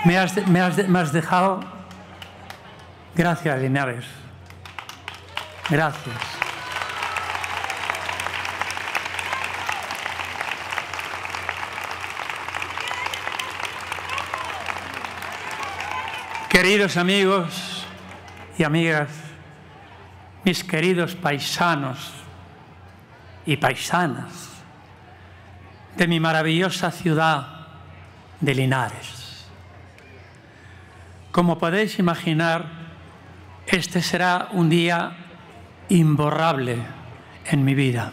me has dejado. Gracias, Linares. Gracias. Queridos amigos y amigas, mis queridos paisanos y paisanas de mi maravillosa ciudad de Linares. Como podéis imaginar, este será un día imborrable en mi vida.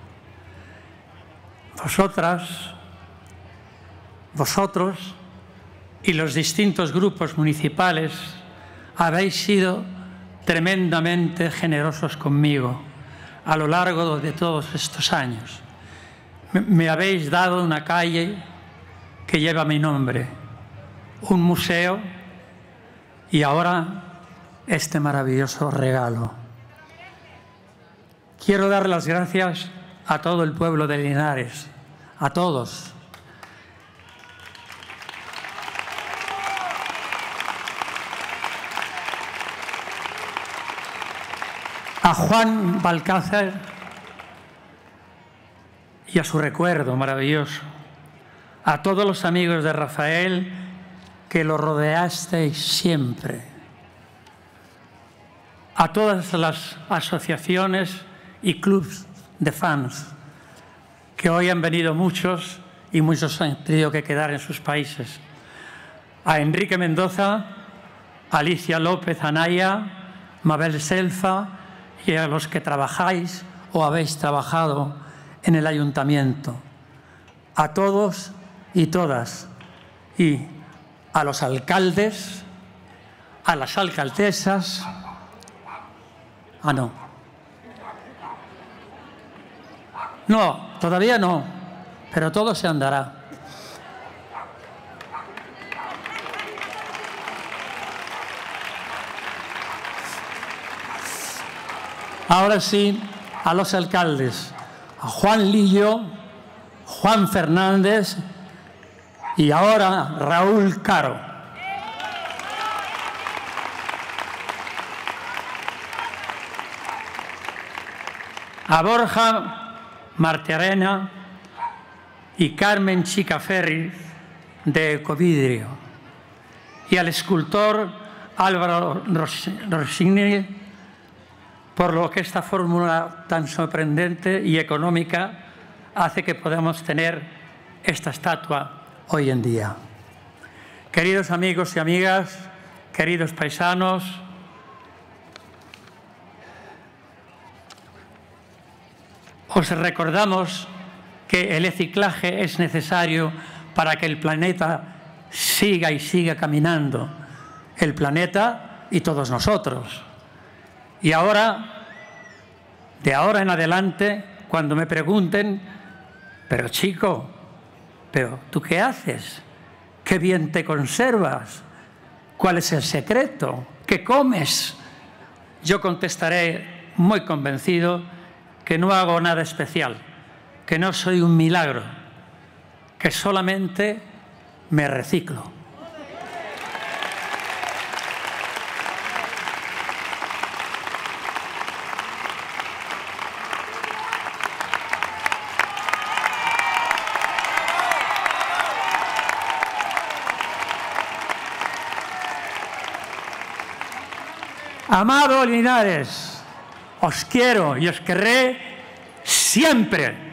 Vosotras, vosotros y los distintos grupos municipales habéis sido tremendamente generosos conmigo a lo largo de todos estos años. Me habéis dado una calle que lleva mi nombre, un museo y ahora este maravilloso regalo. Quiero dar las gracias a todo el pueblo de Linares, a todos. A Juan Balcázar y a su recuerdo maravilloso, a todos los amigos de Rafael que lo rodeasteis siempre, a todas las asociaciones y clubs de fans, que hoy han venido muchos y muchos han tenido que quedar en sus países, a Enrique Mendoza, Alicia López Anaya, Mabel Selfa, y a los que trabajáis o habéis trabajado en el ayuntamiento, a todos y todas, y a los alcaldes, a las alcaldesas. No, todavía no, pero todo se andará. Ahora sí, a los alcaldes, a Juan Lillo, Juan Fernández y ahora Raúl Caro. A Borja Martirena y Carmen Chicaferri de Ecovidrio y al escultor Álvaro Rossini por lo que esta fórmula tan sorprendente y económica hace que podamos tener esta estatua hoy en día. Queridos amigos y amigas, queridos paisanos, os recordamos que el reciclaje es necesario para que el planeta siga y siga caminando, el planeta y todos nosotros. Y ahora, de ahora en adelante, cuando me pregunten, pero chico, ¿pero tú qué haces? ¿Qué bien te conservas? ¿Cuál es el secreto? ¿Qué comes? Yo contestaré muy convencido que no hago nada especial, que no soy un milagro, que solamente me reciclo. Amado Linares, os quiero y os querré siempre.